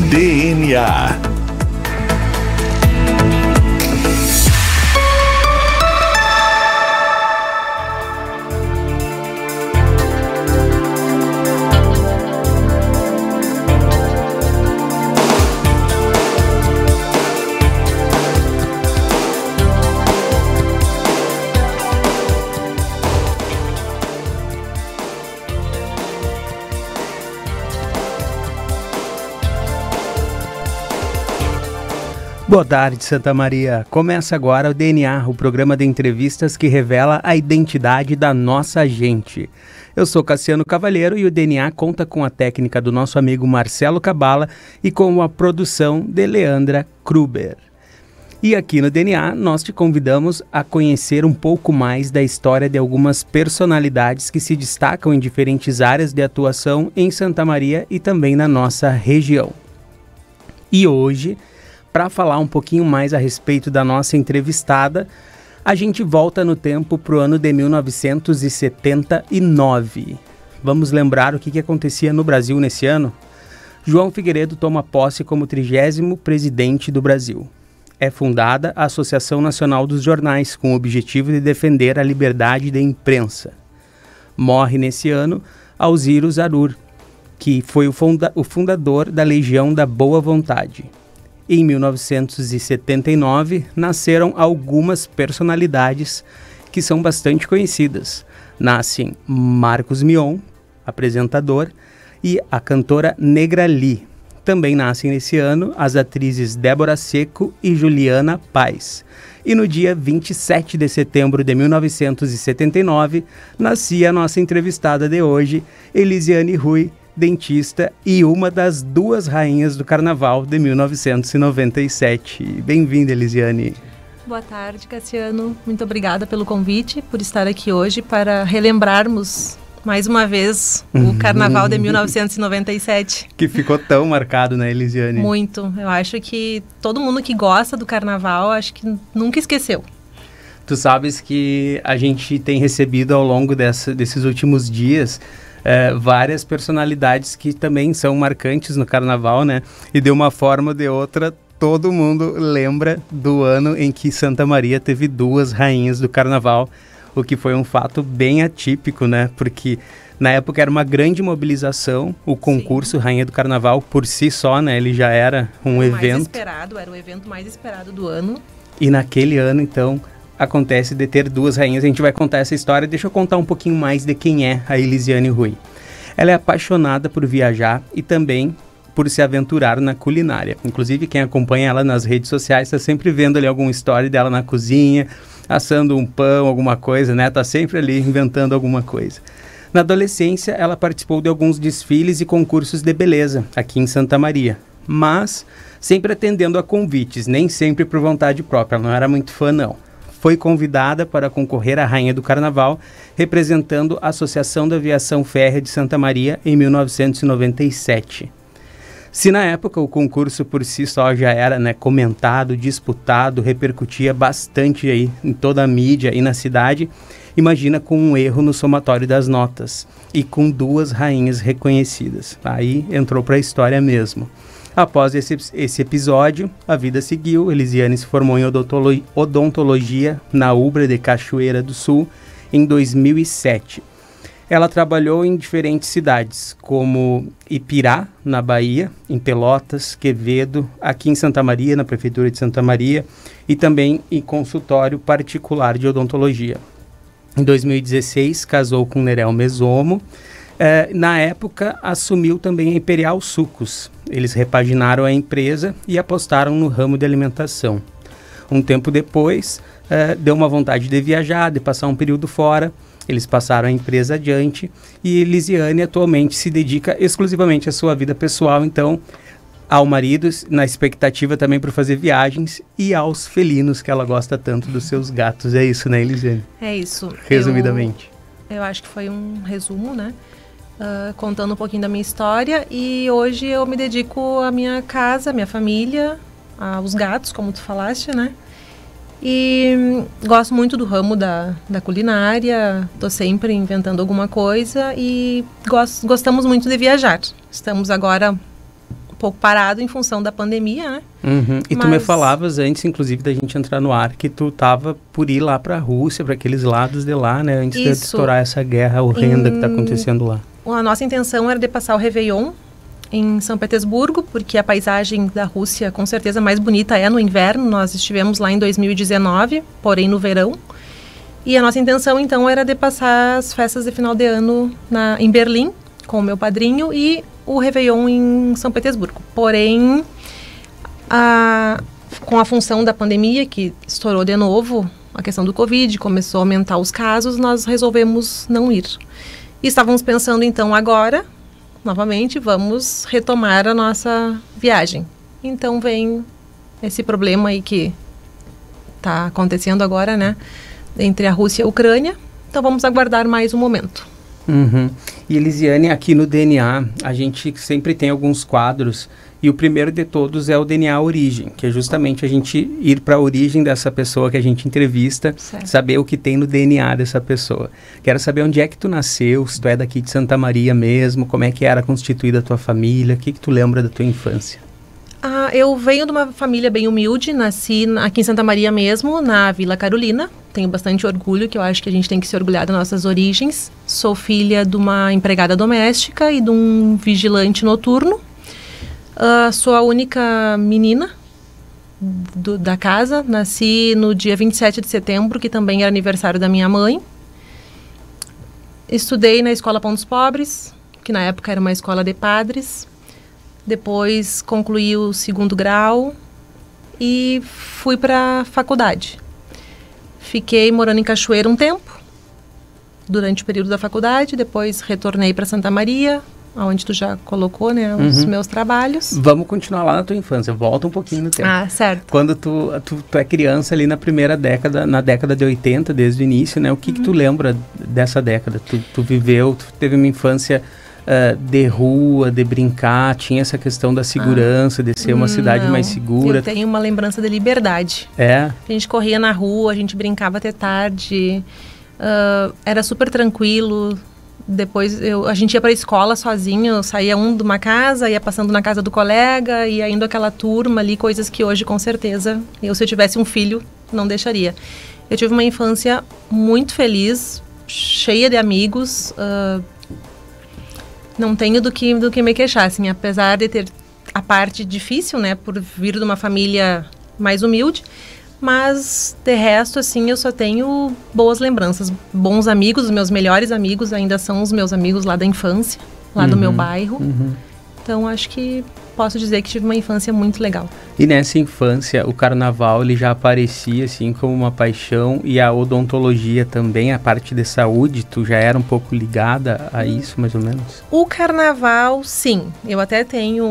DNA. Boa tarde, Santa Maria. Começa agora o DNA, o programa de entrevistas que revela a identidade da nossa gente. Eu sou Cassiano Cavalheiro e o DNA conta com a técnica do nosso amigo Marcelo Cabala e com a produção de Leandra Kruber. E aqui no DNA nós te convidamos a conhecer um pouco mais da história de algumas personalidades que se destacam em diferentes áreas de atuação em Santa Maria e também na nossa região. E hoje, para falar um pouquinho mais a respeito da nossa entrevistada, a gente volta no tempo para o ano de 1979. Vamos lembrar o que acontecia no Brasil nesse ano? João Figueiredo toma posse como 30º presidente do Brasil. É fundada a Associação Nacional dos Jornais, com o objetivo de defender a liberdade de imprensa. Morre nesse ano Alziro Zarur, que foi o fundador da Legião da Boa Vontade. Em 1979, nasceram algumas personalidades que são bastante conhecidas. Nascem Marcos Mion, apresentador, e a cantora Negra Lee. Também nascem nesse ano as atrizes Débora Seco e Juliana Paz. E no dia 27 de setembro de 1979, nascia a nossa entrevistada de hoje, Elisiane Rui, dentista e uma das duas rainhas do Carnaval de 1997. Bem-vinda, Elisiane. Boa tarde, Cassiano. Muito obrigada pelo convite, por estar aqui hoje para relembrarmos mais uma vez o Carnaval de 1997. Que ficou tão marcado, né, Elisiane? Muito. Eu acho que todo mundo que gosta do Carnaval, acho que nunca esqueceu. Tu sabes que a gente tem recebido ao longo desses últimos dias várias personalidades que também são marcantes no Carnaval, né? E de uma forma ou de outra, todo mundo lembra do ano em que Santa Maria teve duas rainhas do Carnaval, o que foi um fato bem atípico, né? Porque na época era uma grande mobilização, o concurso Sim. Rainha do Carnaval por si só, né? Ele já era um evento. Era o evento mais esperado do ano. E naquele ano, então, acontece de ter duas rainhas. A gente vai contar essa história. Deixa eu contar um pouquinho mais de quem é a Elisiane Rui. Ela é apaixonada por viajar e também por se aventurar na culinária. Inclusive, quem acompanha ela nas redes sociais está sempre vendo ali alguma história dela na cozinha, assando um pão, alguma coisa, né? Tá sempre ali inventando alguma coisa. Na adolescência, ela participou de alguns desfiles e concursos de beleza aqui em Santa Maria, mas sempre atendendo a convites, nem sempre por vontade própria. Ela não era muito fã, não. Foi convidada para concorrer à Rainha do Carnaval, representando a Associação da Aviação Férrea de Santa Maria em 1997. Se na época o concurso por si só já era, né, comentado, disputado, repercutia bastante aí em toda a mídia e na cidade, imagina com um erro no somatório das notas e com duas rainhas reconhecidas. Aí entrou para a história mesmo. Após esse episódio, a vida seguiu. Elisiane se formou em odontologia na UBRA de Cachoeira do Sul em 2007. Ela trabalhou em diferentes cidades, como Ipirá, na Bahia, em Pelotas, Quevedo, aqui em Santa Maria, na Prefeitura de Santa Maria, e também em consultório particular de odontologia. Em 2016, casou com Nerel Mesomo. Na época, assumiu também a Imperial Sucos. Eles repaginaram a empresa e apostaram no ramo de alimentação. Um tempo depois, deu uma vontade de viajar, de passar um período fora. Eles passaram a empresa adiante e Elisiane atualmente se dedica exclusivamente à sua vida pessoal, então, ao marido, na expectativa também por fazer viagens, e aos felinos, que ela gosta tanto dos seus gatos. É isso, né, Elisiane? É isso. Resumidamente. Eu acho que foi um resumo, né? Contando um pouquinho da minha história, e hoje eu me dedico à minha casa, à minha família, aos gatos, como tu falaste, né? E gosto muito do ramo da culinária, tô sempre inventando alguma coisa e gostamos muito de viajar. Estamos agora pouco parado em função da pandemia, né? E tu me falavas antes, inclusive, da gente entrar no ar, que tu tava por ir lá para a Rússia, para aqueles lados de lá, né? Antes de estourar essa guerra horrenda que está acontecendo lá. A nossa intenção era de passar o Réveillon em São Petersburgo, porque a paisagem da Rússia, com certeza, mais bonita é no inverno. Nós estivemos lá em 2019, porém no verão. E a nossa intenção, então, era de passar as festas de final de ano em Berlim, com o meu padrinho, e o Réveillon em São Petersburgo. Porém, com a função da pandemia, que estourou de novo, a questão do Covid, começou a aumentar os casos, nós resolvemos não ir. E estávamos pensando, então, agora, novamente, vamos retomar a nossa viagem. Então, vem esse problema aí que está acontecendo agora, né? Entre a Rússia e a Ucrânia. Então, vamos aguardar mais um momento. E Elisiane, aqui no DNA, a gente sempre tem alguns quadros, e o primeiro de todos é o DNA Origem, que é justamente a gente ir para a origem dessa pessoa que a gente entrevista, saber o que tem no DNA dessa pessoa. Quero saber onde é que tu nasceu, se tu é daqui de Santa Maria mesmo, como é que era constituída a tua família, o que tu lembra da tua infância? Eu venho de uma família bem humilde, nasci aqui em Santa Maria mesmo, na Vila Carolina. Tenho bastante orgulho, que eu acho que a gente tem que se orgulhar das nossas origens. Sou filha de uma empregada doméstica e de um vigilante noturno. Sou a única menina da casa. Nasci no dia 27 de setembro, que também era aniversário da minha mãe. Estudei na Escola Pão dos Pobres, que na época era uma escola de padres. Depois concluí o 2º grau e fui para a faculdade. Fiquei morando em Cachoeira um tempo, durante o período da faculdade. Depois retornei para Santa Maria, onde tu já colocou, né, os meus trabalhos. Vamos continuar lá na tua infância, volta um pouquinho no tempo. Certo. Quando tu é criança ali na primeira década, na década de 80, desde o início, né, o que tu lembra dessa década? Tu viveu, tu teve uma infância de rua, de brincar, tinha essa questão da segurança, de ser uma cidade mais segura. Eu tenho uma lembrança de liberdade. A gente corria na rua, a gente brincava até tarde, era super tranquilo. Depois a gente ia para a escola sozinho, saía de uma casa, ia passando na casa do colega, ia indo aquela turma ali, coisas que hoje com certeza, se eu tivesse um filho, não deixaria. Eu tive uma infância muito feliz, cheia de amigos, não tenho do que me queixar, assim, apesar de ter a parte difícil, né, por vir de uma família mais humilde, mas de resto, assim, eu só tenho boas lembranças, bons amigos. Os meus melhores amigos ainda são os meus amigos lá da infância, lá do meu bairro. Então, acho que posso dizer que tive uma infância muito legal. E nessa infância, o carnaval, ele já aparecia, assim, como uma paixão, e a odontologia também, a parte de saúde, tu já era um pouco ligada a isso, mais ou menos? O carnaval, sim. Eu até tenho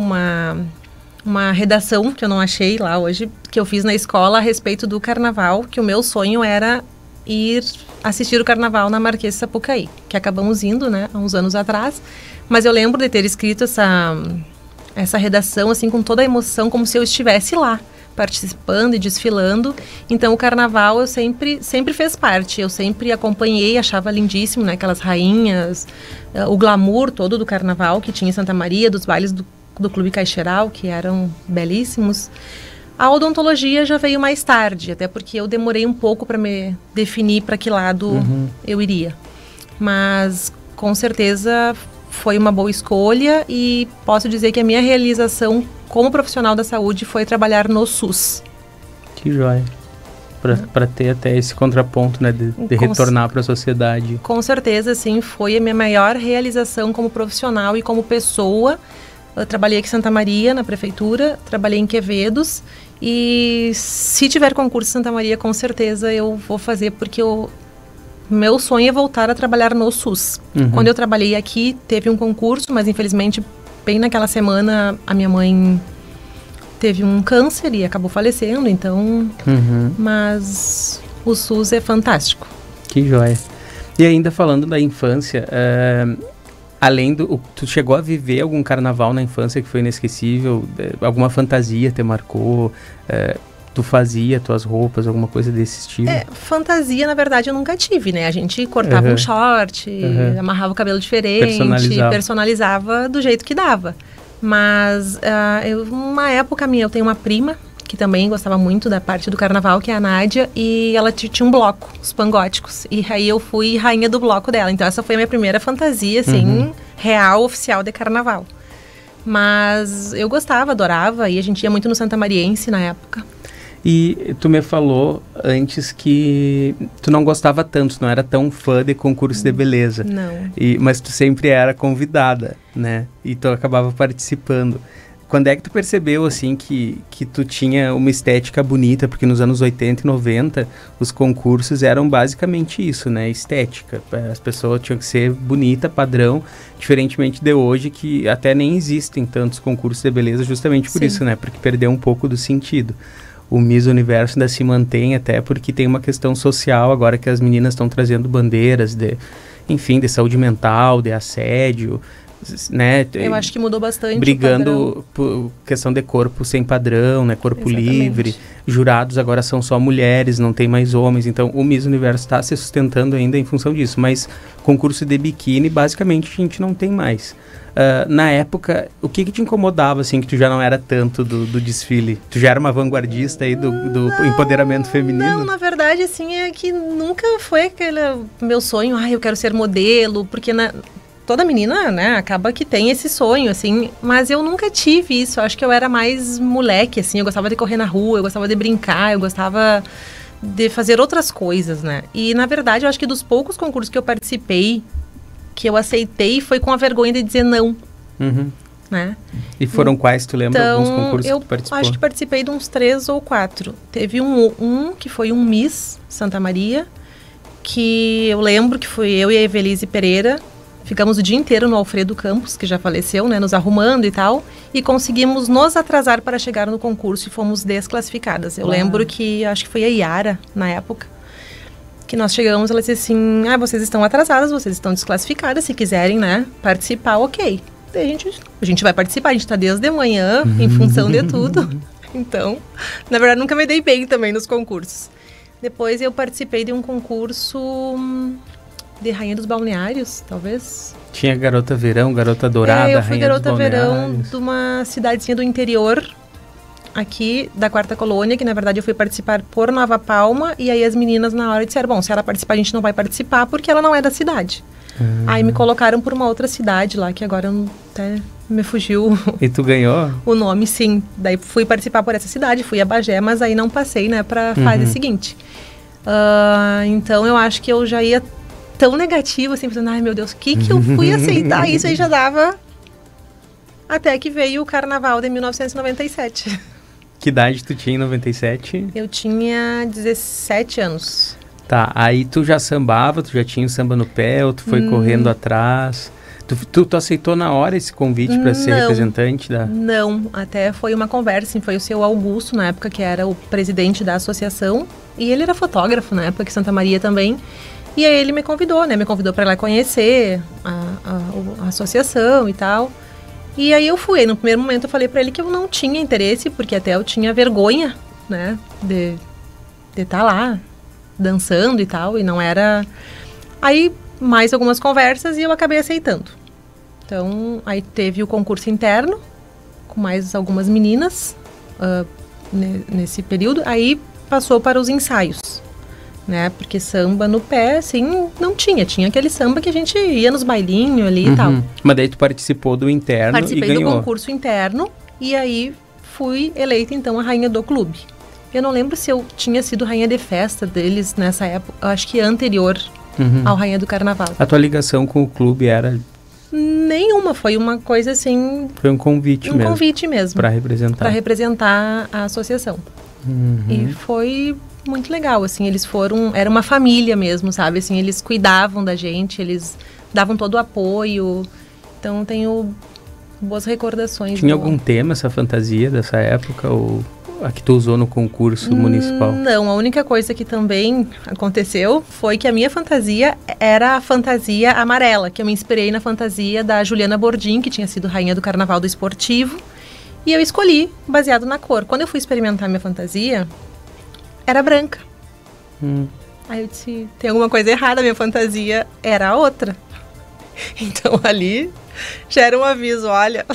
uma redação que eu não achei lá hoje, que eu fiz na escola a respeito do carnaval, que o meu sonho era ir assistir o carnaval na Marquês de Sapucaí, que acabamos indo, né, há uns anos atrás. Mas eu lembro de ter escrito essa redação, assim, com toda a emoção, como se eu estivesse lá, participando e desfilando. Então, o carnaval eu sempre fez parte. Eu sempre acompanhei, achava lindíssimo, né, aquelas rainhas, o glamour todo do carnaval que tinha em Santa Maria, dos bailes do Clube Caixeral, que eram belíssimos. A odontologia já veio mais tarde, até porque eu demorei um pouco para me definir para que lado eu iria. Mas, com certeza, foi uma boa escolha, e posso dizer que a minha realização como profissional da saúde foi trabalhar no SUS. Que joia. Para ter até esse contraponto, né, de retornar para a sociedade. Com certeza, sim, foi a minha maior realização como profissional e como pessoa. Eu trabalhei aqui em Santa Maria, na prefeitura, trabalhei em Quevedos, e se tiver concurso em Santa Maria, com certeza eu vou fazer, porque meu sonho é voltar a trabalhar no SUS. Quando eu trabalhei aqui, teve um concurso, mas infelizmente, bem naquela semana, a minha mãe teve um câncer e acabou falecendo, então... Mas o SUS é fantástico. Que joia. E ainda falando da infância, além tu chegou a viver algum carnaval na infância que foi inesquecível? Alguma fantasia te marcou? Tu fazia tuas roupas, alguma coisa desse estilo? Fantasia, na verdade, eu nunca tive, né? A gente cortava um short, amarrava o cabelo diferente, personalizava do jeito que dava. Mas uma época minha, eu tenho uma prima que também gostava muito da parte do carnaval, que é a Nádia, e ela tinha um bloco, os pangóticos. E aí eu fui rainha do bloco dela. Então essa foi a minha primeira fantasia, assim, real, oficial de carnaval. Mas eu gostava, adorava, e a gente ia muito no Santa Mariense na época. E tu me falou antes que tu não gostava tanto, tu não era tão fã de concurso de beleza. Não. Mas tu sempre era convidada, né? E tu acabava participando. Quando é que tu percebeu, assim, que tu tinha uma estética bonita? Porque nos anos 80 e 90, os concursos eram basicamente isso, né? Estética. As pessoas tinham que ser bonita, padrão, diferentemente de hoje, que até nem existem tantos concursos de beleza justamente por isso, né? Porque perdeu um pouco do sentido. O Miss Universo ainda se mantém até porque tem uma questão social agora que as meninas estão trazendo bandeiras de, enfim, de saúde mental, de assédio, né? Eu acho que mudou bastante. Brigando por questão de corpo sem padrão, né? Corpo livre. Jurados agora são só mulheres, não tem mais homens. Então o Miss Universo está se sustentando ainda em função disso. Mas concurso de biquíni, basicamente, a gente não tem mais. Na época, o que te incomodava, assim, que tu já não era tanto do desfile? Tu já era uma vanguardista aí do empoderamento feminino? Não, na verdade, assim, é que nunca foi aquele meu sonho, eu quero ser modelo, porque toda menina, né, acaba que tem esse sonho, assim, mas eu nunca tive isso. Acho que eu era mais moleque, assim, eu gostava de correr na rua, eu gostava de brincar, eu gostava de fazer outras coisas, né? E, na verdade, eu acho que dos poucos concursos que eu participei, que eu aceitei, foi com a vergonha de dizer não, né? E foram quais, tu lembra, alguns concursos que tu participou? Eu acho que participei de uns 3 ou 4. Teve um que foi um Miss Santa Maria, que eu lembro que foi eu e a Evelise Pereira. Ficamos o dia inteiro no Alfredo Campos, que já faleceu, né, nos arrumando e tal, e conseguimos nos atrasar para chegar no concurso e fomos desclassificadas. Eu lembro que, acho que foi a Yara, na época, que nós chegamos, ela disse assim, vocês estão atrasadas, vocês estão desclassificadas, se quiserem, né, participar, ok. Daí a gente vai participar, a gente está desde manhã, em função de tudo. Então, na verdade, nunca me dei bem também nos concursos. Depois eu participei de um concurso de Rainha dos Balneários, talvez. Tinha Garota Verão, Garota Dourada, eu fui Rainha Garota dos Verão de uma cidadezinha do interior, aqui da Quarta Colônia, que na verdade eu fui participar por Nova Palma, e aí as meninas na hora disseram, bom, se ela participar a gente não vai participar porque ela não é da cidade. Aí me colocaram por uma outra cidade lá, que agora até me fugiu. E tu ganhou? O nome, sim. Daí fui participar por essa cidade, fui a Bagé, mas aí não passei, né, pra fase seguinte. Então eu acho que eu já ia tão negativa, assim, pensando, meu Deus, o que eu fui aceitar? Isso aí já dava... Até que veio o Carnaval de 1997. Que idade tu tinha em 97? Eu tinha 17 anos. Tá, aí tu já sambava, tu já tinha o samba no pé, ou tu foi correndo atrás? Tu aceitou na hora esse convite para ser representante da... Não, até foi uma conversa, assim, foi o seu Augusto, na época, que era o presidente da associação, e ele era fotógrafo, na época, que Santa Maria também. E aí ele me convidou, né? Me convidou para ir lá conhecer a associação e tal. E aí eu fui. Aí no primeiro momento eu falei para ele que eu não tinha interesse, porque até eu tinha vergonha, né? De estar lá dançando e tal. E não era... Aí mais algumas conversas e eu acabei aceitando. Então aí teve o concurso interno, com mais algumas meninas nesse período. Aí passou para os ensaios. Né? Porque samba no pé, assim, não tinha. Tinha aquele samba que a gente ia nos bailinhos ali e tal. Mas daí tu participou do interno e ganhou. Participei do concurso interno e aí fui eleita, então, a rainha do clube. Eu não lembro se eu tinha sido rainha de festa deles nessa época. Eu acho que anterior ao rainha do carnaval. A tua ligação com o clube era... Nenhuma, foi uma coisa assim... Foi um convite mesmo. Um convite mesmo. Para representar. Para representar a associação. E foi... muito legal, assim, eles foram, era uma família mesmo, sabe, assim, eles cuidavam da gente, eles davam todo o apoio, então tenho boas recordações. Tinha algum tema essa fantasia dessa época, ou a que tu usou no concurso municipal? Não, a única coisa que também aconteceu foi que a minha fantasia era a fantasia amarela, que eu me inspirei na fantasia da Juliana Bordim, que tinha sido rainha do Carnaval do Esportivo, e eu escolhi baseado na cor. Quando eu fui experimentar minha fantasia, era branca. Aí eu disse, tem alguma coisa errada, minha fantasia era a outra. Então ali já era um aviso, olha,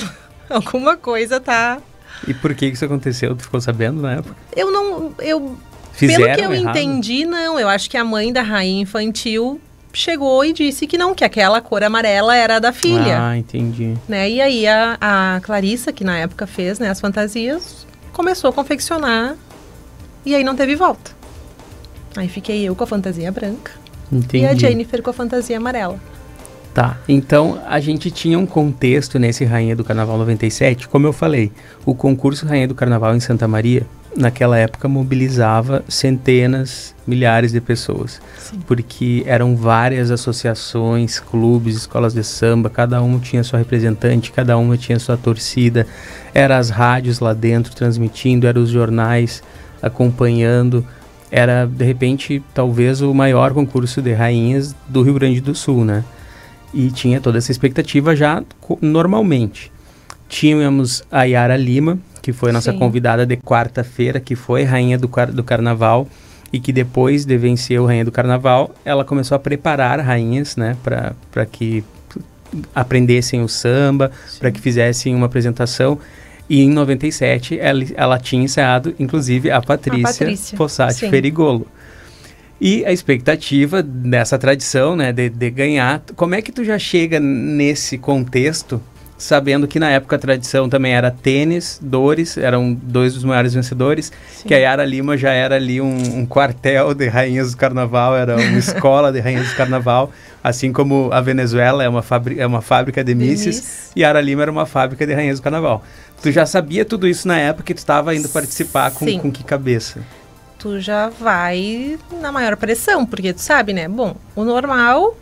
Alguma coisa tá... E por que isso aconteceu? Tu ficou sabendo na época? Fizeram pelo que eu errado? entendi, não. Eu acho que a mãe da rainha infantil chegou e disse que não, que aquela cor amarela era da filha. Ah, entendi. Né? E aí a Clarissa, que na época fez, né, as fantasias, começou a confeccionar e aí não teve volta. Aí fiquei eu com a fantasia branca Entendi. e a Jennifer com a fantasia amarela. Tá, então a gente tinha um contexto nesse Rainha do Carnaval 97, como eu falei, o concurso Rainha do Carnaval em Santa Maria, naquela época mobilizava centenas, milhares de pessoas, Sim. porque eram várias associações, clubes, escolas de samba, cada uma tinha sua representante, cada uma tinha sua torcida, eram as rádios lá dentro transmitindo, eram os jornais acompanhando, era de repente talvez o maior concurso de rainhas do Rio Grande do Sul, né? E tinha toda essa expectativa já normalmente. Tínhamos a Yara Lima, que foi nossa Sim. convidada de quarta-feira, que foi rainha do Carnaval, e que depois de vencer o Rainha do Carnaval, ela começou a preparar rainhas, né, para que aprendessem o samba, para que fizessem uma apresentação. E em 97, ela tinha ensaiado, inclusive, a Patrícia Fossati Sim. Ferigolo. E a expectativa dessa tradição, né, de ganhar, como é que tu já chega nesse contexto, sabendo que na época a tradição também era tênis, Dores, eram dois dos maiores vencedores, Sim. que a Yara Lima já era ali um quartel de rainhas do carnaval, era uma escola de rainhas do carnaval, assim como a Venezuela é uma fábrica de misses, e Yara Lima era uma fábrica de rainhas do carnaval. Tu já sabia tudo isso na época que tu estava indo participar com que cabeça? Tu já vai na maior pressão, porque tu sabe, né? Bom, o normal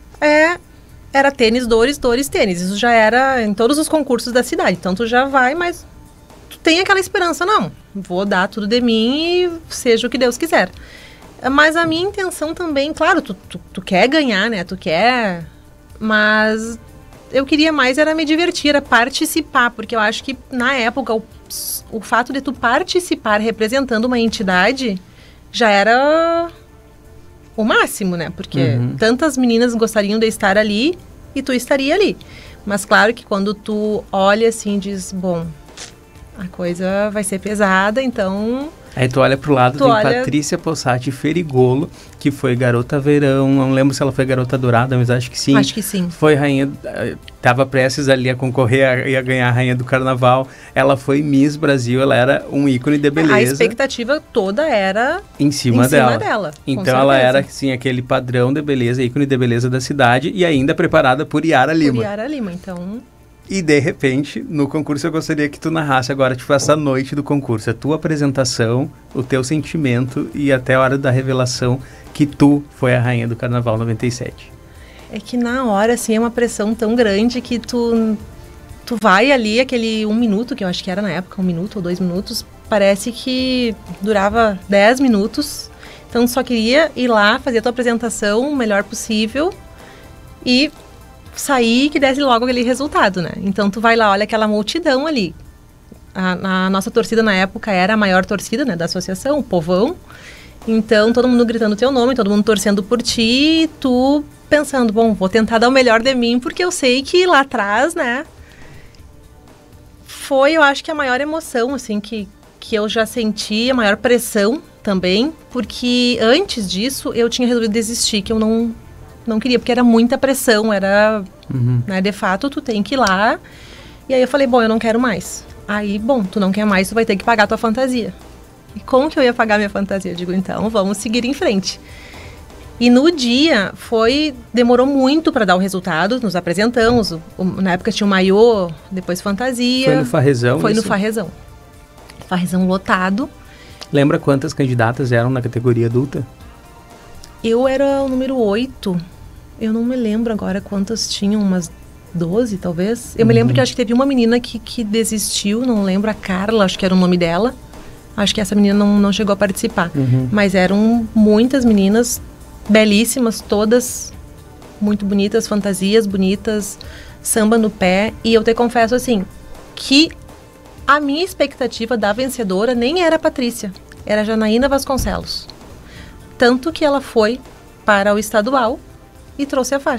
era tênis, Dores, tênis. Isso já era em todos os concursos da cidade. Então tu já vai, mas tu tem aquela esperança, não. Vou dar tudo de mim e seja o que Deus quiser. Mas a minha intenção também, claro, tu quer ganhar, né? Tu quer, mas eu queria mais era me divertir, era participar, porque eu acho que na época o fato de tu participar representando uma entidade já era o máximo, né? Porque tantas meninas gostariam de estar ali e tu estaria ali. Mas claro que quando tu olha assim e diz, bom, a coisa vai ser pesada, então... Aí tu olha pro lado, tem Patrícia Fossati Ferigolo, que foi garota verão, não lembro se ela foi garota dourada, mas acho que sim. Acho que sim. Foi rainha, tava prestes ali a concorrer e a ganhar a rainha do carnaval. Ela foi Miss Brasil, ela era um ícone de beleza. A expectativa toda era em cima dela. Então ela certeza. era, sim, aquele padrão de beleza, ícone de beleza da cidade e ainda preparada por Yara Lima. Por Yara Lima, então... E, de repente, no concurso eu gostaria que tu narrasse agora, tipo, essa noite do concurso. A tua apresentação, o teu sentimento e até a hora da revelação que tu foi a rainha do Carnaval 97. É que na hora, assim, é uma pressão tão grande que tu vai ali, aquele 1 minuto, que eu acho que era na época, 1 minuto ou 2 minutos, parece que durava 10 minutos. Então, tu só queria ir lá, fazer a tua apresentação o melhor possível e... sair que desse logo aquele resultado, né? Então tu vai lá, olha aquela multidão ali. A nossa torcida na época era a maior torcida, né, da associação, o povão. Então todo mundo gritando teu nome, todo mundo torcendo por ti, e tu pensando, bom, vou tentar dar o melhor de mim, porque eu sei que lá atrás, né, foi, eu acho que a maior emoção, assim, que eu já senti, a maior pressão também, porque antes disso eu tinha resolvido desistir, que eu não queria, porque era muita pressão, era, né, de fato, tu tem que ir lá. E aí eu falei, bom, eu não quero mais. Aí, bom, tu não quer mais, tu vai ter que pagar a tua fantasia. E como que eu ia pagar minha fantasia? Eu digo, então, vamos seguir em frente. E no dia, demorou muito para dar o resultado, nos apresentamos, na época tinha o maiô, depois fantasia. Foi no Farrezão? Foi no Farrezão. Farrezão lotado. Lembra quantas candidatas eram na categoria adulta? Eu era o número 8. Eu não me lembro agora quantas tinham, umas 12 talvez. Eu me lembro que acho que teve uma menina que desistiu, não lembro, a Carla, acho que era o nome dela. Acho que essa menina não chegou a participar. Mas eram muitas meninas, belíssimas, todas muito bonitas, fantasias bonitas, samba no pé. E eu te confesso assim, que a minha expectativa da vencedora nem era a Patrícia, era a Janaína Vasconcelos. Tanto que ela foi para o estadual e trouxe a faixa.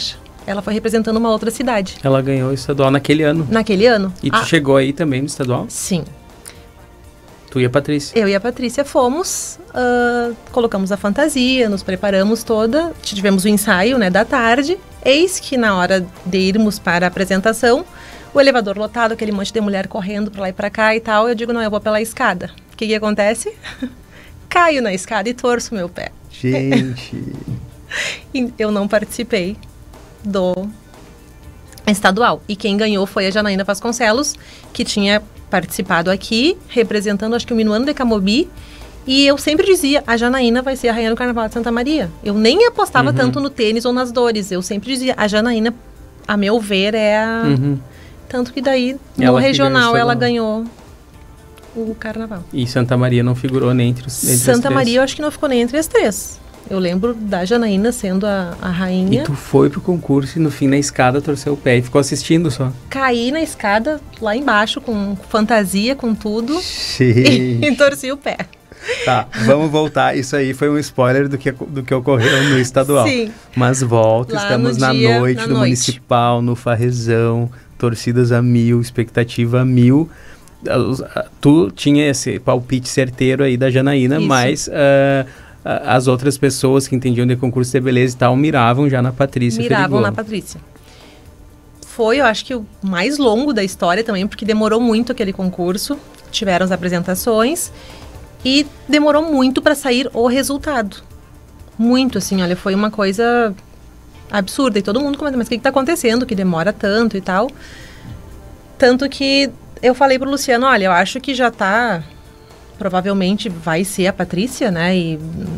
Ela foi representando uma outra cidade. Ela ganhou o estadual naquele ano. Naquele ano. E tu chegou aí também no estadual? Sim. Tu e a Patrícia? Eu e a Patrícia fomos, colocamos a fantasia, nos preparamos toda, tivemos o ensaio, né, da tarde. Eis que na hora de irmos para a apresentação, o elevador lotado, aquele monte de mulher correndo para lá e para cá e tal, eu digo, não, eu vou pela escada. O que acontece? Caio na escada e torço meu pé. Gente... E eu não participei do estadual. E quem ganhou foi a Janaína Vasconcelos, que tinha participado aqui, representando, acho que o Minuano de Camobi. E eu sempre dizia, a Janaína vai ser a rainha do Carnaval de Santa Maria. Eu nem apostava tanto no tênis ou nas dores. Eu sempre dizia, a Janaína, a meu ver, é a... Tanto que daí, no regional, ela ganhou o Carnaval. E Santa Maria não figurou nem entre os Santa Maria, eu acho que não ficou nem entre as 3. Eu lembro da Janaína sendo a rainha. E tu foi pro concurso e no fim na escada torceu o pé e ficou assistindo só. Caí na escada lá embaixo com fantasia, com tudo. E torci o pé. Tá, vamos voltar. Isso aí foi um spoiler do que ocorreu no estadual. Sim. Mas volta, lá estamos na noite do municipal, no Farrezão, torcidas a 1000, expectativa a 1000. Tu tinha esse palpite certeiro aí da Janaína, isso. Mas... as outras pessoas que entendiam de concurso de beleza e tal miravam já na Patrícia Ferigolo. Miravam na Patrícia. Foi, eu acho que o mais longo da história também, porque demorou muito aquele concurso. Tiveram as apresentações e demorou muito para sair o resultado. Muito, assim, olha, foi uma coisa absurda. E todo mundo comenta, mas o que está acontecendo? Que demora tanto e tal. Tanto que eu falei pro Luciano, olha, eu acho que já tá... Provavelmente vai ser a Patrícia, né? E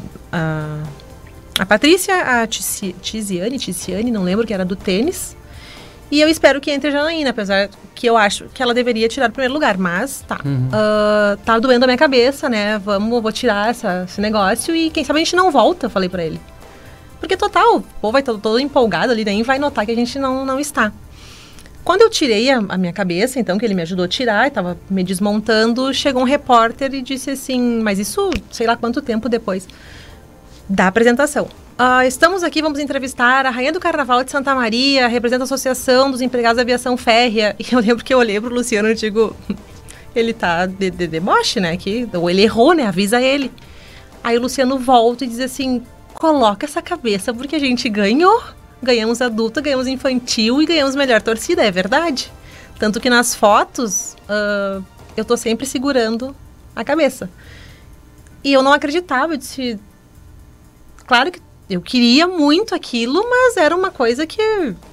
a Patrícia, a Tiziane, não lembro, que era do tênis. E eu espero que entre a Janaína, apesar que eu acho que ela deveria tirar o primeiro lugar. Mas tá, tá doendo a minha cabeça, né? Vou tirar esse negócio e quem sabe a gente não volta, eu falei pra ele. Porque total, o povo vai todo empolgado ali, daí vai notar que a gente não está. Quando eu tirei a minha cabeça, então, que ele me ajudou a tirar, estava me desmontando, chegou um repórter e disse assim, mas isso, sei lá quanto tempo depois da apresentação. Estamos aqui, vamos entrevistar a rainha do Carnaval de Santa Maria, representa a Associação dos Empregados da Aviação Férrea. E eu lembro que eu olhei pro Luciano e digo, ele tá de deboche, né? Ou ele errou, né? Avisa ele. Aí o Luciano volta e diz assim, coloca essa cabeça porque a gente ganhou. Ganhamos adulta, ganhamos infantil e ganhamos melhor torcida, é verdade? Tanto que nas fotos, eu tô sempre segurando a cabeça. E eu não acreditava, eu disse... Claro que eu queria muito aquilo, mas era uma coisa que...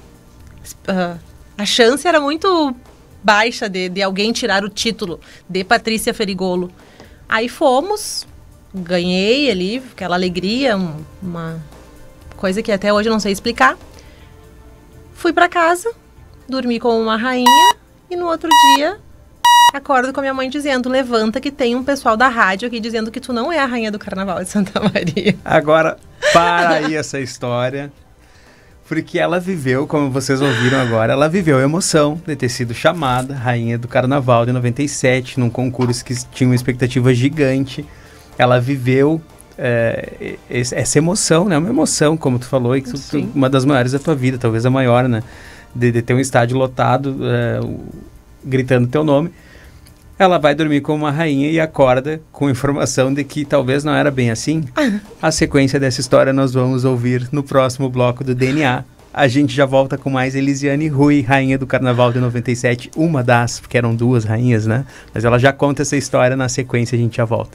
a chance era muito baixa de alguém tirar o título de Patrícia Ferigolo. Aí fomos, ganhei ali, aquela alegria, uma... coisa que até hoje eu não sei explicar. Fui pra casa, dormi como uma rainha e no outro dia acordo com a minha mãe dizendo, levanta que tem um pessoal da rádio aqui dizendo que tu não é a rainha do Carnaval de Santa Maria. Agora, para aí essa história, porque ela viveu, como vocês ouviram agora, ela viveu a emoção de ter sido chamada rainha do Carnaval de 97, num concurso que tinha uma expectativa gigante. Ela viveu... essa emoção, né? Uma emoção, como tu falou, e uma das maiores da tua vida, talvez a maior, né? De ter um estádio lotado, gritando teu nome. Ela vai dormir como uma rainha e acorda com informação de que talvez não era bem assim. A sequência dessa história nós vamos ouvir no próximo bloco do DNA. A gente já volta com mais Elisiane Rui, rainha do Carnaval de 97, uma das, porque eram 2 rainhas, né? Mas ela já conta essa história, na sequência a gente já volta.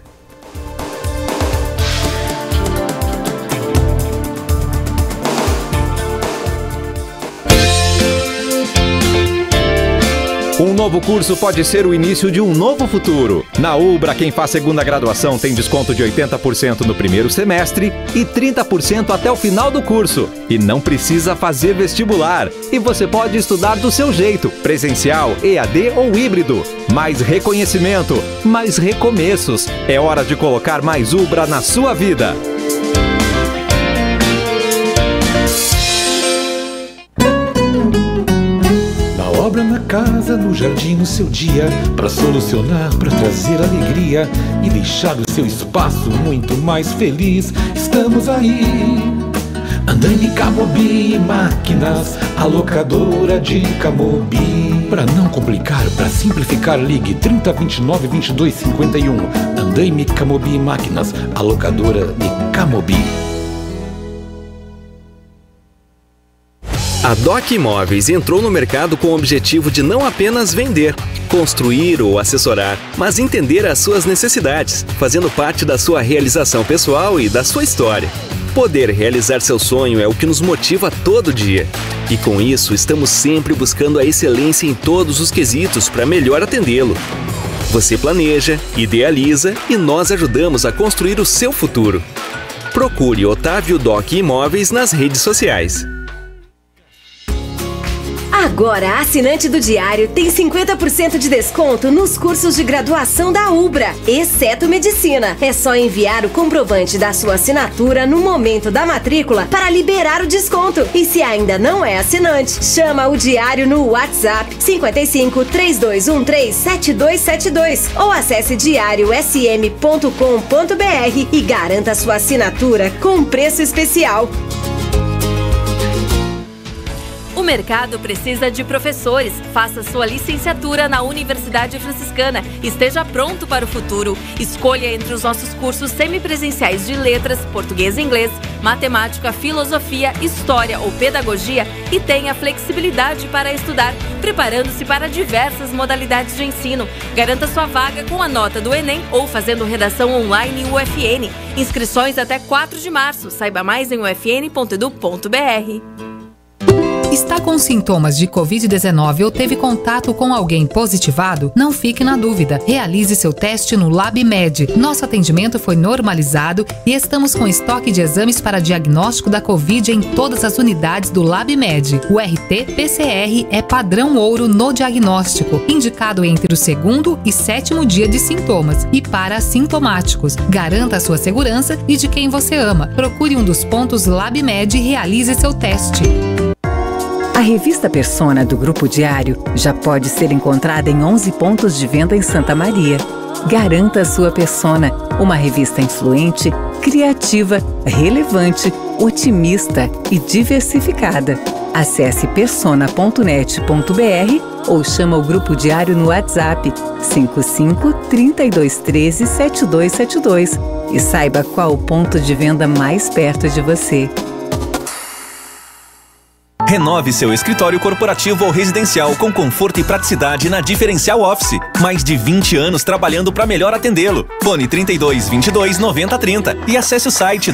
Um novo curso pode ser o início de um novo futuro. Na Ubra, quem faz segunda graduação tem desconto de 80% no primeiro semestre e 30% até o final do curso. E não precisa fazer vestibular. E você pode estudar do seu jeito, presencial, EAD ou híbrido. Mais reconhecimento, mais recomeços. É hora de colocar mais Ubra na sua vida. Obra na casa, no jardim, no seu dia, para solucionar, para trazer alegria e deixar o seu espaço muito mais feliz. Estamos aí, Andaime Camobi Máquinas, a locadora de Camobi. Para não complicar, para simplificar, ligue 3029 2251. Andaime Camobi Máquinas, a locadora de Camobi. A DOC Imóveis entrou no mercado com o objetivo de não apenas vender, construir ou assessorar, mas entender as suas necessidades, fazendo parte da sua realização pessoal e da sua história. Poder realizar seu sonho é o que nos motiva todo dia. E com isso, estamos sempre buscando a excelência em todos os quesitos para melhor atendê-lo. Você planeja, idealiza e nós ajudamos a construir o seu futuro. Procure Otávio DOC Imóveis nas redes sociais. Agora, assinante do Diário tem 50% de desconto nos cursos de graduação da Ubra, exceto Medicina. É só enviar o comprovante da sua assinatura no momento da matrícula para liberar o desconto. E se ainda não é assinante, chama o Diário no WhatsApp 55 3213 7272 ou acesse diariosm.com.br e garanta sua assinatura com preço especial. O mercado precisa de professores. Faça sua licenciatura na Universidade Franciscana. Esteja pronto para o futuro. Escolha entre os nossos cursos semipresenciais de letras, português e inglês, matemática, filosofia, história ou pedagogia e tenha flexibilidade para estudar, preparando-se para diversas modalidades de ensino. Garanta sua vaga com a nota do Enem ou fazendo redação online UFN. Inscrições até 4 de março. Saiba mais em ufn.edu.br. Está com sintomas de Covid-19 ou teve contato com alguém positivado? Não fique na dúvida. Realize seu teste no LabMed. Nosso atendimento foi normalizado e estamos com estoque de exames para diagnóstico da Covid em todas as unidades do LabMed. O RT-PCR é padrão ouro no diagnóstico, indicado entre o 2º e 7º dia de sintomas e para assintomáticos. Garanta a sua segurança e de quem você ama. Procure um dos pontos LabMed e realize seu teste. A revista Persona do Grupo Diário já pode ser encontrada em 11 pontos de venda em Santa Maria. Garanta a sua Persona, uma revista influente, criativa, relevante, otimista e diversificada. Acesse persona.net.br ou chama o Grupo Diário no WhatsApp 55 3213 7272 e saiba qual o ponto de venda mais perto de você. Renove seu escritório corporativo ou residencial com conforto e praticidade na Diferencial Office. Mais de 20 anos trabalhando para melhor atendê-lo. Fone 32 22 90 30 e acesse o site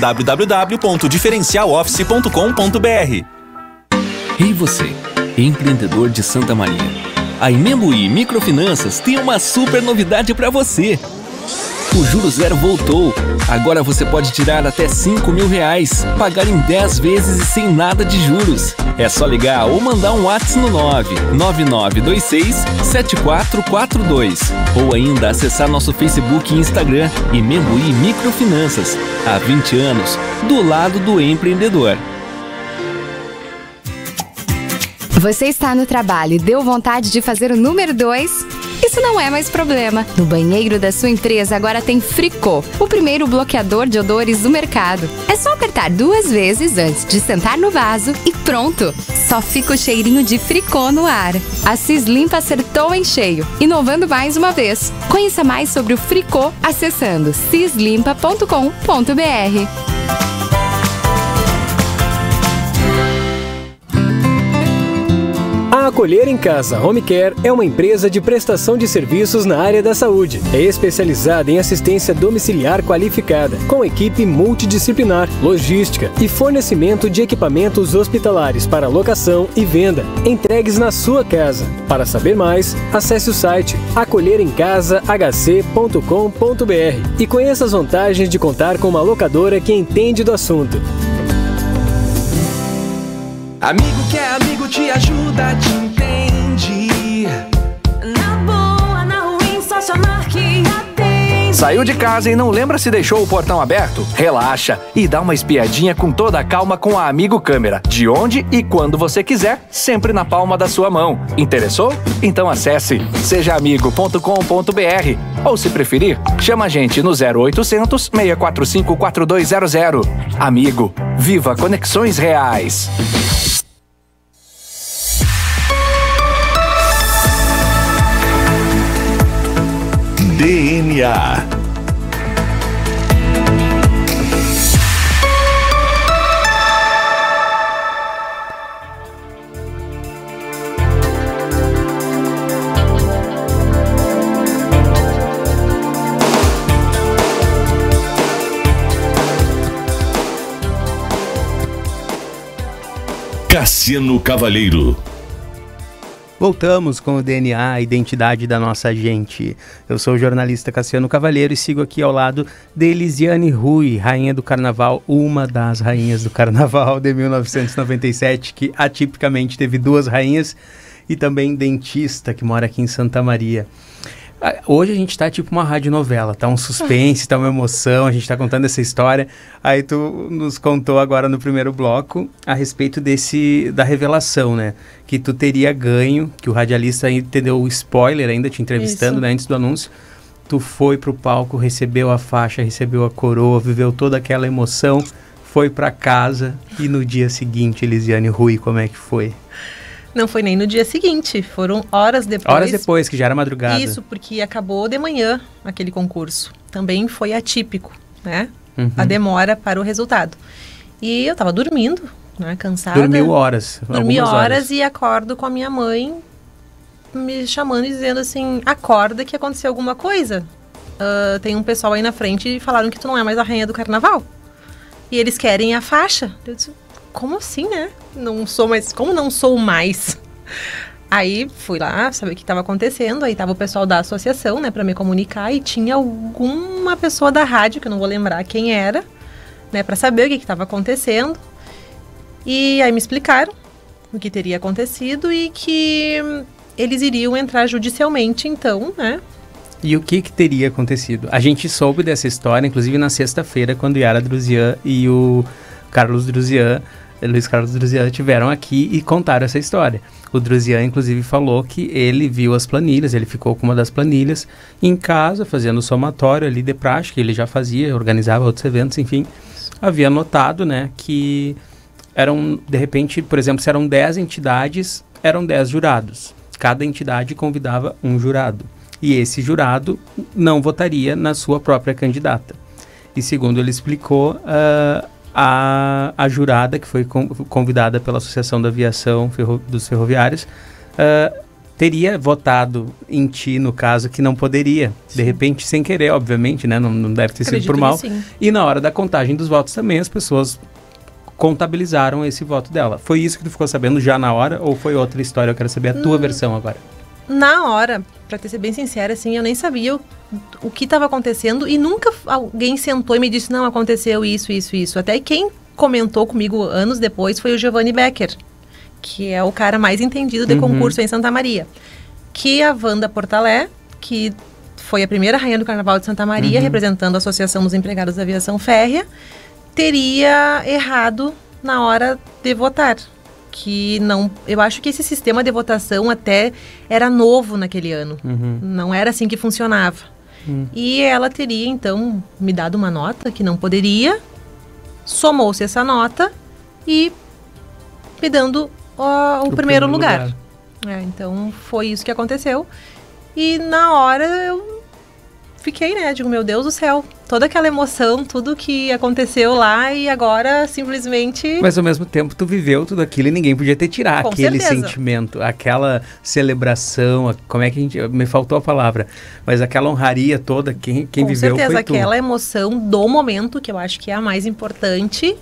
www.diferencialoffice.com.br. E você, empreendedor de Santa Maria? A Imembuí Microfinanças tem uma super novidade para você. O Juro Zero voltou. Agora você pode tirar até R$5.000, pagar em 10 vezes e sem nada de juros. É só ligar ou mandar um WhatsApp no 99926-7442 ou ainda acessar nosso Facebook e Instagram Imembuí Microfinanças. Há 20 anos, do lado do empreendedor. Você está no trabalho e deu vontade de fazer o número 2? Isso não é mais problema. No banheiro da sua empresa agora tem Fricô, o primeiro bloqueador de odores do mercado. É só apertar 2 vezes antes de sentar no vaso e pronto! Só fica o cheirinho de Fricô no ar. A Cislimpa acertou em cheio, inovando mais uma vez. Conheça mais sobre o Fricô acessando cislimpa.com.br. A Acolher em Casa Home Care é uma empresa de prestação de serviços na área da saúde. É especializada em assistência domiciliar qualificada, com equipe multidisciplinar, logística e fornecimento de equipamentos hospitalares para locação e venda, entregues na sua casa. Para saber mais, acesse o site acolheremcasahc.com.br e conheça as vantagens de contar com uma locadora que entende do assunto. Amigo que é amigo te ajuda, te entende. Na boa, na ruim, só chamar que atende. Saiu de casa e não lembra se deixou o portão aberto? Relaxa e dá uma espiadinha com toda a calma com a Amigo Câmera. De onde e quando você quiser, sempre na palma da sua mão. Interessou? Então acesse sejaamigo.com.br ou, se preferir, chama a gente no 0800 645 4200. Amigo. Viva Conexões Reais. DNA. Cassiano Cavalheiro. Voltamos com o DNA, a identidade da nossa gente. Eu sou o jornalista Cassiano Cavalheiro e sigo aqui ao lado de Elisiane Rui, rainha do carnaval, uma das rainhas do carnaval de 1997, que atipicamente teve 2 rainhas, e também dentista, que mora aqui em Santa Maria. Hoje a gente tá tipo uma radionovela, tá um suspense, tá uma emoção, a gente tá contando essa história. Aí tu nos contou agora no primeiro bloco a respeito da revelação, né? Que tu teria ganho, que o radialista aí te deu o spoiler ainda te entrevistando, né, antes do anúncio. Tu foi pro palco, recebeu a faixa, recebeu a coroa, viveu toda aquela emoção, foi pra casa e no dia seguinte, Elisiane Rui, como é que foi? Não foi nem no dia seguinte, foram horas depois. Horas depois, que já era madrugada. Isso, porque acabou de manhã aquele concurso. Também foi atípico, né? A demora para o resultado. E eu tava dormindo, né? Cansada. Dormiu horas. Dormi horas e acordo com a minha mãe me chamando e dizendo assim, acorda que aconteceu alguma coisa. Tem um pessoal aí na frente e falaram que tu não é mais a rainha do carnaval. E eles querem a faixa. Eu disse, como assim, né? Não sou mais. Como não sou mais? Aí fui lá saber o que estava acontecendo. Aí tava o pessoal da associação, né, para me comunicar. E tinha alguma pessoa da rádio, que eu não vou lembrar quem era, né, para saber o que estava acontecendo. E aí me explicaram o que teria acontecido e que eles iriam entrar judicialmente, então, né? E o que teria acontecido? A gente soube dessa história, inclusive na sexta-feira, quando Yara Drusian e o Luiz Carlos Drusian tiveram aqui e contaram essa história. O Drusian, inclusive, falou que ele viu as planilhas, ele ficou com uma das planilhas em casa, fazendo o somatório ali de prática, ele já fazia, organizava outros eventos, enfim. Havia notado, né, que eram, de repente, por exemplo, se eram 10 entidades, eram 10 jurados. Cada entidade convidava um jurado. E esse jurado não votaria na sua própria candidata. E segundo ele explicou, a jurada, que foi convidada pela Associação da Aviação dos Ferroviários, teria votado em ti, no caso, que não poderia. Sim. De repente, sem querer, obviamente, né? Não deve ter sido por mal. E na hora da contagem dos votos também, as pessoas contabilizaram esse voto dela. Foi isso que tu ficou sabendo já na hora, ou foi outra história? Eu quero saber a tua versão agora. Na hora, pra ser bem sincera, assim, eu nem sabia o que estava acontecendo e nunca alguém sentou e me disse, não, aconteceu isso. Até quem comentou comigo anos depois foi o Giovanni Becker, que é o cara mais entendido de concurso em Santa Maria. Que a Wanda Portalé, que foi a primeira rainha do Carnaval de Santa Maria, representando a Associação dos Empregados da Aviação Férrea, teria errado na hora de votar. Que não, eu acho que esse sistema de votação até era novo naquele ano. Não era assim que funcionava. E ela teria, então, me dado uma nota que não poderia, somou-se essa nota e me dando o primeiro lugar. Então, foi isso que aconteceu. E na hora eu fiquei, né? Digo, meu Deus do céu, toda aquela emoção, tudo que aconteceu lá e agora simplesmente... Mas ao mesmo tempo tu viveu tudo aquilo e ninguém podia te tirar aquele sentimento, aquela celebração, como é que a gente... Me faltou a palavra, mas aquela honraria toda, quem viveu foi tu. Com certeza, aquela emoção do momento, que eu acho que é a mais importante,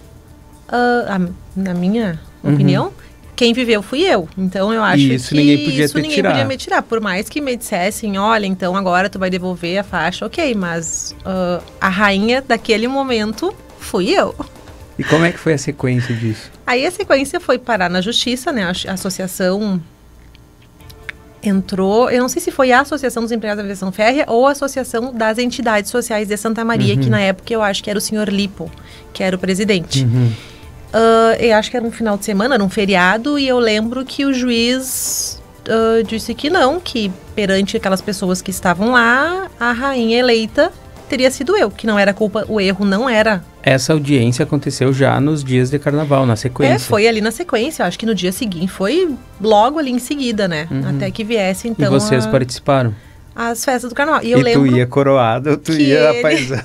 na minha opinião, quem viveu fui eu. Então eu acho que ninguém podia podia me tirar. Por mais que me dissessem, olha, então agora tu vai devolver a faixa, ok, mas a rainha daquele momento fui eu. E como é que foi a sequência disso? Aí a sequência foi parar na justiça, né? A associação entrou, eu não sei se foi a Associação dos Empregados da Aviação Férrea ou a Associação das Entidades Sociais de Santa Maria, que na época eu acho que era o senhor Lipo, que era o presidente. Eu acho que era um final de semana, era um feriado, e eu lembro que o juiz disse que não, que perante aquelas pessoas que estavam lá, a rainha eleita teria sido eu, que não era culpa, o erro não era... Essa audiência aconteceu já nos dias de carnaval, na sequência. Foi ali na sequência, acho que no dia seguinte, foi logo ali em seguida, né? Até que viesse, então... E vocês participaram? As festas do carnaval. E eu lembro... tu ia coroado, tu ia paisana.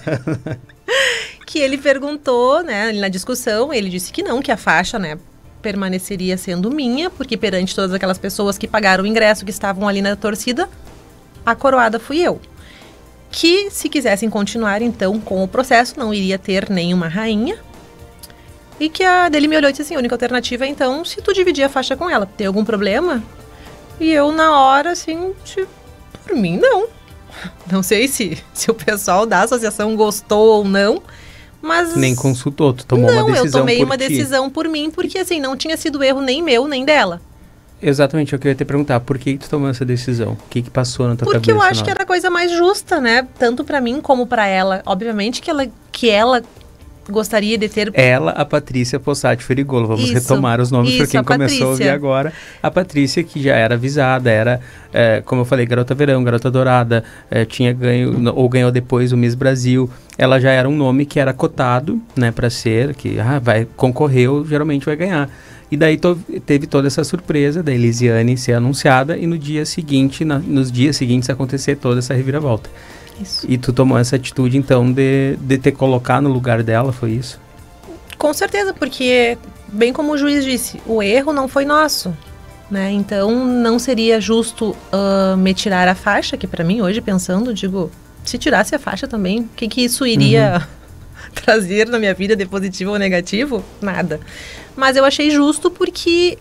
Que ele perguntou, né, na discussão, ele disse que não, que a faixa, né, permaneceria sendo minha, porque perante todas aquelas pessoas que pagaram o ingresso, que estavam ali na torcida, a coroada fui eu. Que se quisessem continuar, então, com o processo, não iria ter nenhuma rainha. E que a dele me olhou e disse assim, a única alternativa é, então, se tu dividir a faixa com ela, tem algum problema? E eu, na hora, assim, por mim, não. Não sei se o pessoal da associação gostou ou não, mas... Nem consultou, tu tomou uma decisão por ti. Não, eu tomei uma decisão por mim, porque, assim, não tinha sido erro nem meu, nem dela. Exatamente, eu queria te perguntar, por que tu tomou essa decisão? O que passou na tua cabeça? Porque eu acho que era a coisa mais justa, né? Tanto pra mim como pra ela. Obviamente que ela gostaria de ter... Ela, a Patrícia Possati Ferigolo. Vamos retomar os nomes para quem começou a ouvir agora. A Patrícia, que já era avisada, era, como eu falei, Garota Verão, Garota Dourada, tinha ganho, ou ganhou depois o Miss Brasil. Ela já era um nome que era cotado, né, para ser, que concorreu, geralmente vai ganhar. E daí teve toda essa surpresa da Elisiane ser anunciada e no dia seguinte, nos dias seguintes acontecer toda essa reviravolta. Isso. E tu tomou essa atitude, então, de te colocar no lugar dela, foi isso? Com certeza, porque, bem como o juiz disse, o erro não foi nosso, né? Então, não seria justo me tirar a faixa, que pra mim, hoje, pensando, digo, se tirasse a faixa também, o que isso iria trazer na minha vida de positivo ou negativo? Nada. Mas eu achei justo porque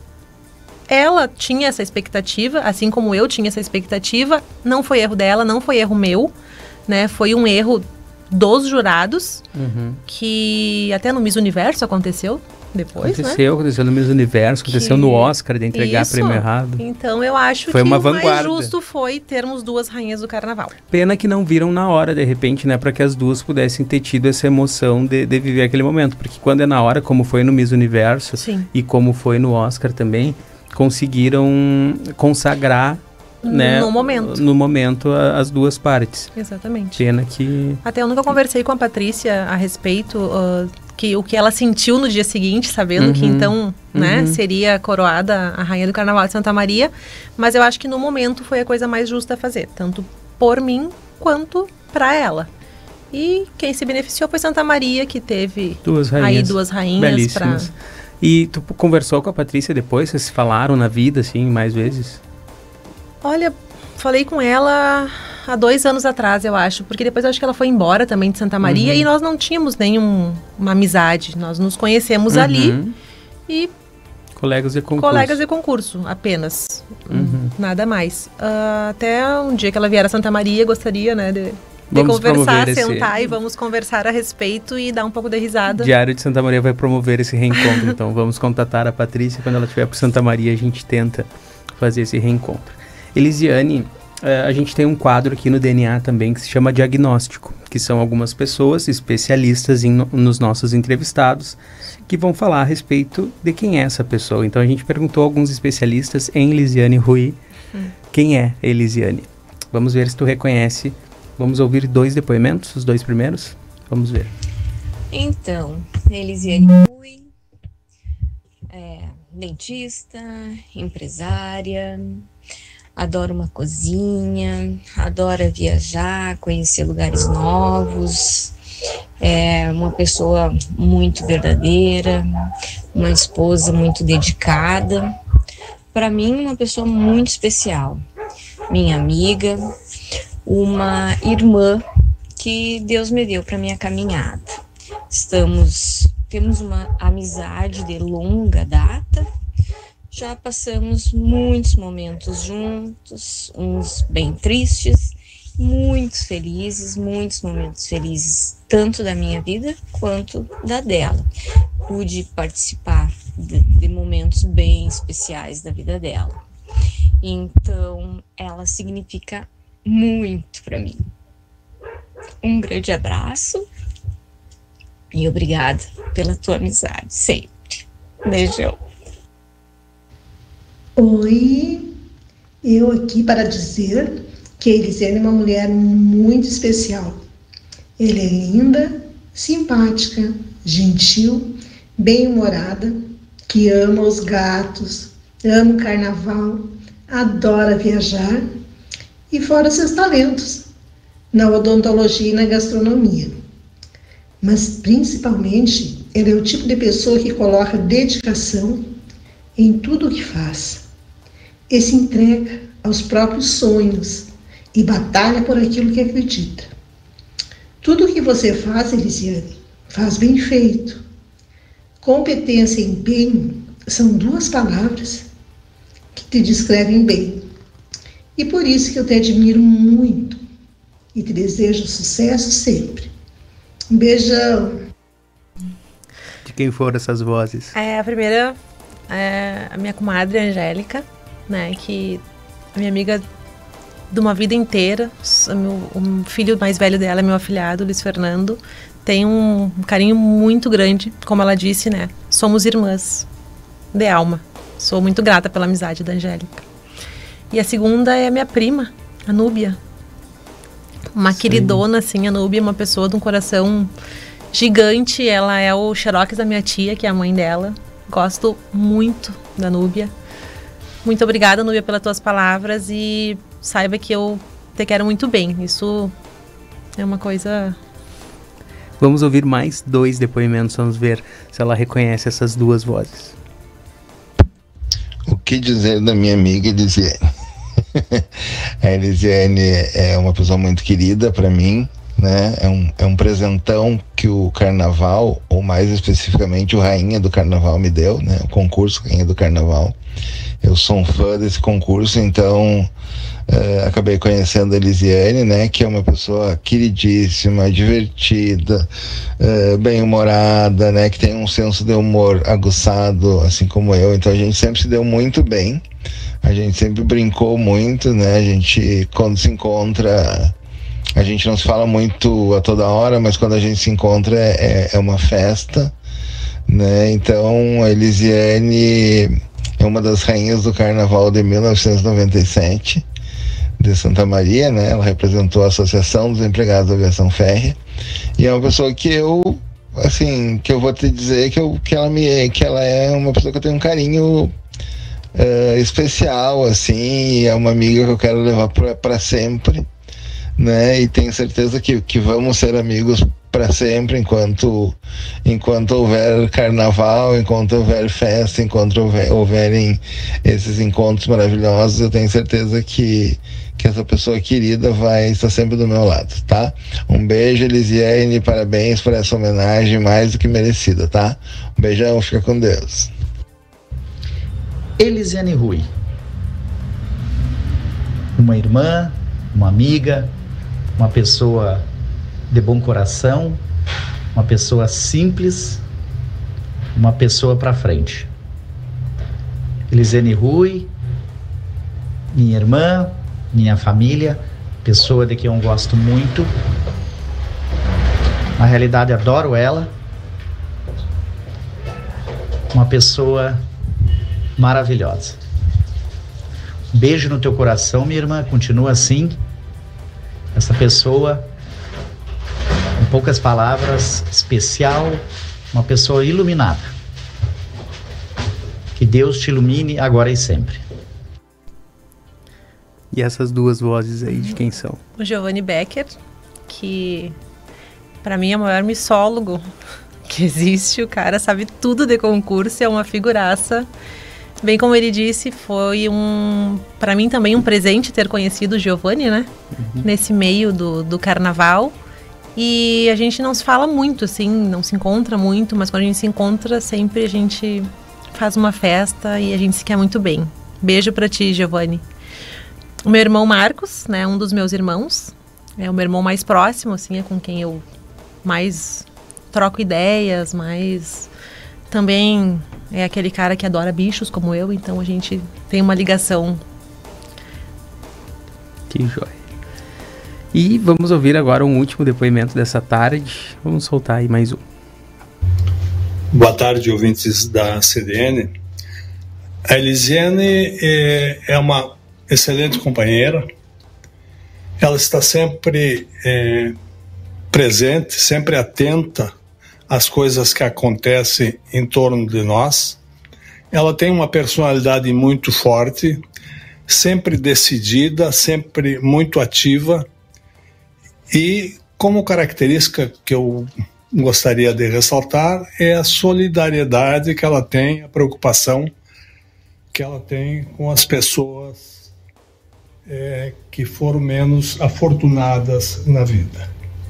ela tinha essa expectativa, assim como eu tinha essa expectativa. Não foi erro dela, não foi erro meu, né? Foi um erro dos jurados, que até no Miss Universo aconteceu depois, aconteceu no Miss Universo, aconteceu no Oscar de entregar prêmio errado. Então eu acho foi que uma o vanguarda. Mais justo foi termos duas rainhas do carnaval. Pena que não viram na hora, de repente, né, para que as duas pudessem ter tido essa emoção de viver aquele momento, porque quando é na hora, como foi no Miss Universo e como foi no Oscar também, conseguiram consagrar, né, no momento as duas partes. Exatamente. Pena que... Até eu nunca conversei com a Patrícia a respeito o que ela sentiu no dia seguinte, sabendo que então, né, seria coroada a rainha do Carnaval de Santa Maria, mas eu acho que no momento foi a coisa mais justa a fazer, tanto por mim quanto para ela. E quem se beneficiou foi Santa Maria, que teve duas rainhas belíssimas. E tu conversou com a Patrícia depois? Vocês se falaram na vida, assim, mais vezes? Olha, falei com ela há 2 anos atrás, eu acho, porque depois eu acho que ela foi embora também de Santa Maria e nós não tínhamos nenhuma amizade, nós nos conhecemos ali e... Colegas de concurso. Colegas de concurso, apenas, nada mais. Até um dia que ela vier a Santa Maria, gostaria, né, de conversar, sentar e vamos conversar a respeito e dar um pouco de risada. Diário de Santa Maria vai promover esse reencontro, então vamos contatar a Patrícia, quando ela estiver por Santa Maria a gente tenta fazer esse reencontro. Elisiane, a gente tem um quadro aqui no DNA também que se chama Diagnóstico, que são algumas pessoas especialistas nos nossos entrevistados que vão falar a respeito de quem é essa pessoa. Então a gente perguntou a alguns especialistas em Elisiane Rui quem é Elisiane. Vamos ver se tu reconhece. Vamos ouvir 2 depoimentos, os 2 primeiros? Vamos ver. Então, Elisiane Rui, dentista, empresária, adora uma cozinha, adora viajar, conhecer lugares novos, é uma pessoa muito verdadeira, uma esposa muito dedicada. Para mim, uma pessoa muito especial, minha amiga, uma irmã que Deus me deu para minha caminhada. Temos uma amizade de longa data, já passamos muitos momentos juntos, uns bem tristes, muitos momentos felizes, tanto da minha vida quanto da dela. Pude participar de momentos bem especiais da vida dela. Então, ela significa muito para mim. Um grande abraço e obrigada pela tua amizade sempre. Beijão. Oi, eu aqui para dizer que a Elisiane é uma mulher muito especial, Ela é linda, simpática, gentil, bem-humorada, que ama os gatos, ama o carnaval, adora viajar e fora seus talentos na odontologia e na gastronomia. Mas principalmente, ela é o tipo de pessoa que coloca dedicação em tudo o que faz e se entrega aos próprios sonhos e batalha por aquilo que acredita. Tudo o que você faz, Elisiane, faz bem feito. Competência e empenho são duas palavras que te descrevem bem. E por isso que eu te admiro muito e te desejo sucesso sempre. Um beijão. De quem foram essas vozes? A primeira é a minha comadre Angélica, né, que a minha amiga de uma vida inteira. O filho mais velho dela é meu afilhado, Luiz Fernando. Tem um carinho muito grande, como ela disse, né? Somos irmãs de alma. Sou muito grata pela amizade da Angélica. E a segunda é a minha prima, a Núbia. Uma queridona, assim, a Núbia, uma pessoa de um coração gigante. Ela é o xerox da minha tia, que é a mãe dela. Gosto muito da Núbia. Muito obrigada, Núbia, pelas tuas palavras e saiba que eu te quero muito bem. Isso é uma coisa... Vamos ouvir mais 2 depoimentos, vamos ver se ela reconhece essas duas vozes. O que dizer da minha amiga Elisiane? A Elisiane é uma pessoa muito querida para mim, né? É um presentão que o Carnaval, ou mais especificamente o Rainha do Carnaval me deu, né? O concurso Rainha do Carnaval. Eu sou um fã desse concurso, então acabei conhecendo a Elisiane, né? Que é uma pessoa queridíssima, divertida, bem-humorada, né? Que tem um senso de humor aguçado, assim como eu. Então a gente sempre se deu muito bem. A gente sempre brincou muito, né? A gente, quando se encontra, a gente não se fala muito a toda hora, mas quando a gente se encontra é uma festa, né? Então a Elisiane é uma das rainhas do Carnaval de 1997 de Santa Maria, né? Ela representou a Associação dos Empregados da Aviação Férrea e é uma pessoa que eu, assim, que eu vou te dizer que ela é uma pessoa que eu tenho um carinho especial, assim, é uma amiga que eu quero levar para sempre, né? E tenho certeza que vamos ser amigos para sempre enquanto houver carnaval, enquanto houver festa, enquanto houverem esses encontros maravilhosos. Eu tenho certeza que essa pessoa querida vai estar sempre do meu lado, tá? Um beijo, Elisiane, parabéns por essa homenagem mais do que merecida, tá? Um beijão, fica com Deus. Elisiane Rui, uma irmã, uma amiga, uma pessoa de bom coração, uma pessoa simples, uma pessoa para frente. Elisiane Rui, minha irmã, minha família, pessoa de quem eu gosto muito. Na realidade, adoro ela. Uma pessoa maravilhosa. Beijo no teu coração, minha irmã. Continua assim. Essa pessoa, em poucas palavras, especial, uma pessoa iluminada. Que Deus te ilumine agora e sempre. E essas duas vozes aí, de quem são? O Giovanni Becker, que para mim é o maior missólogo que existe. O cara sabe tudo de concurso, é uma figuraça. Bem como ele disse, foi para mim também um presente ter conhecido o Giovanni, né? Nesse meio do carnaval. E a gente não se fala muito, assim, não se encontra muito, mas quando a gente se encontra, sempre a gente faz uma festa e a gente se quer muito bem. Beijo pra ti, Giovanni. O meu irmão Marcos, né? Um dos meus irmãos. É o meu irmão mais próximo, assim, é com quem eu mais troco ideias, mais... Também é aquele cara que adora bichos como eu, então a gente tem uma ligação. Que joia. E vamos ouvir agora um último depoimento dessa tarde. Vamos soltar aí mais um. Boa tarde, ouvintes da CDN. A Elisiane é uma excelente companheira. Ela está sempre presente, sempre atenta às coisas que acontecem em torno de nós. Ela tem uma personalidade muito forte, sempre decidida, sempre muito ativa, e como característica que eu gostaria de ressaltar é a solidariedade que ela tem, a preocupação que ela tem com as pessoas que foram menos afortunadas na vida.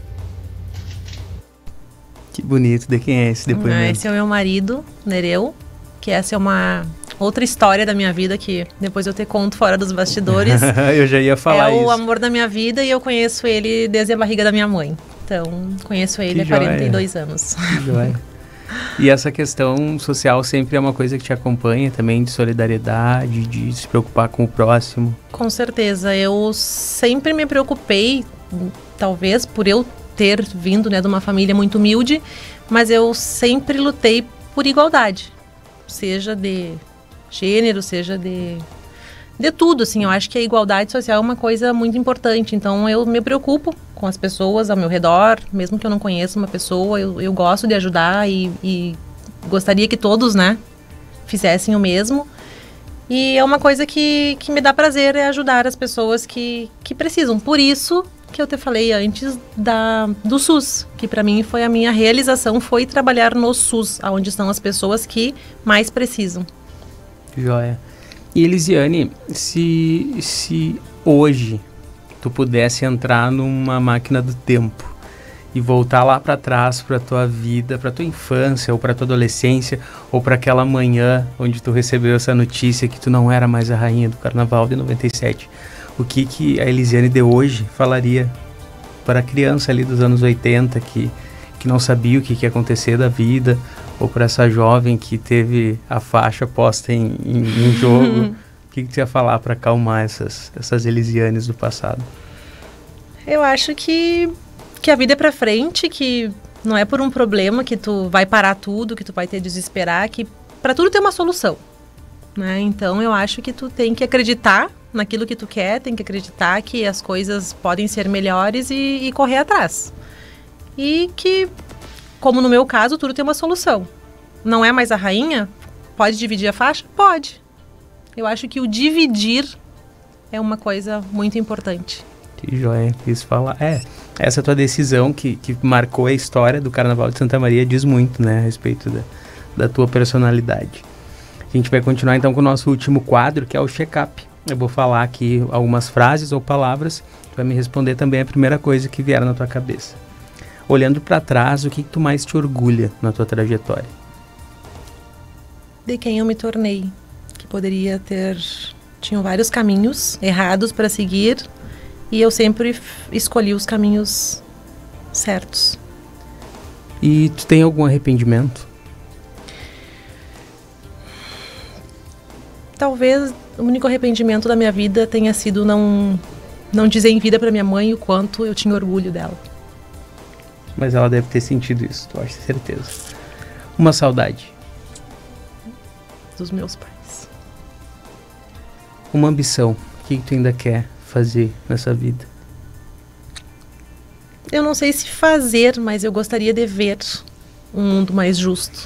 Que bonito. De quem é esse depoimento? Esse é o meu marido, Nereu, que essa é uma outra história da minha vida que depois eu te conto fora dos bastidores. Eu já ia falar isso. É o amor da minha vida e eu conheço ele desde a barriga da minha mãe. Então, conheço ele há 42 anos. Que joia. E essa questão social sempre é uma coisa que te acompanha também, de solidariedade, de se preocupar com o próximo? Com certeza. Eu sempre me preocupei, talvez por eu ter vindo, né, de uma família muito humilde, mas eu sempre lutei por igualdade. Seja de gênero, seja de tudo, assim. Eu acho que a igualdade social é uma coisa muito importante. Então, eu me preocupo com as pessoas ao meu redor, mesmo que eu não conheça uma pessoa, eu gosto de ajudar e gostaria que todos, né, fizessem o mesmo. E é uma coisa que me dá prazer, é ajudar as pessoas que precisam. Por isso que eu te falei antes do SUS, que para mim foi a minha realização, foi trabalhar no SUS, onde estão as pessoas que mais precisam. Joia. E Elisiane, se hoje tu pudesse entrar numa máquina do tempo e voltar lá para trás, para tua vida, para tua infância, ou para tua adolescência, ou para aquela manhã onde tu recebeu essa notícia que tu não era mais a rainha do Carnaval de 97, o que a Elisiane de hoje falaria para a criança ali dos anos 80 que não sabia o que ia acontecer da vida, ou para essa jovem que teve a faixa posta em jogo? O que tu ia falar para acalmar essas Elisianes do passado? Eu acho que a vida é para frente, que não é por um problema que tu vai parar tudo, que tu vai ter que desesperar, que para tudo tem uma solução, né? Então eu acho que tu tem que acreditar naquilo que tu quer, tem que acreditar que as coisas podem ser melhores e correr atrás. E que, como no meu caso, tudo tem uma solução. Não é mais a rainha? Pode dividir a faixa? Pode. Eu acho que o dividir é uma coisa muito importante. Que joia, quis falar. Essa tua decisão que marcou a história do Carnaval de Santa Maria diz muito, né, a respeito da tua personalidade. A gente vai continuar então com o nosso último quadro, que é o check-up. Eu vou falar aqui algumas frases ou palavras, tu vai me responder também a primeira coisa que vier na tua cabeça. Olhando para trás, o que tu mais te orgulha na tua trajetória? De quem eu me tornei, que poderia ter... Tinham vários caminhos errados para seguir e eu sempre escolhi os caminhos certos. E tu tem algum arrependimento? Talvez o único arrependimento da minha vida tenha sido não dizer em vida para minha mãe o quanto eu tinha orgulho dela. Mas ela deve ter sentido isso, tu acha, certeza. Uma saudade? Dos meus pais. Uma ambição? O que tu ainda quer fazer nessa vida? Eu não sei se fazer, mas eu gostaria de ver um mundo mais justo.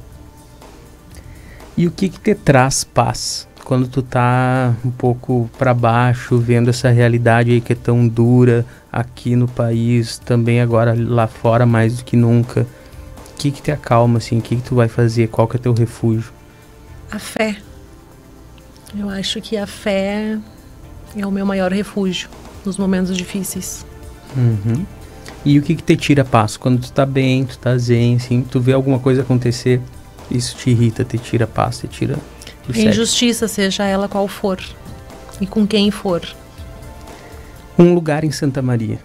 E o que te traz paz? Quando tu tá um pouco para baixo, vendo essa realidade aí que é tão dura aqui no país, também agora lá fora mais do que nunca, o que te acalma, assim? O que tu vai fazer? Qual que é teu refúgio? A fé. Eu acho que a fé é o meu maior refúgio nos momentos difíceis. Uhum. E o que te tira paz? Quando tu tá bem, tu tá zen, assim, tu vê alguma coisa acontecer, isso te irrita, te tira paz, te tira... Injustiça, seja ela qual for e com quem for. Um lugar em Santa Maria.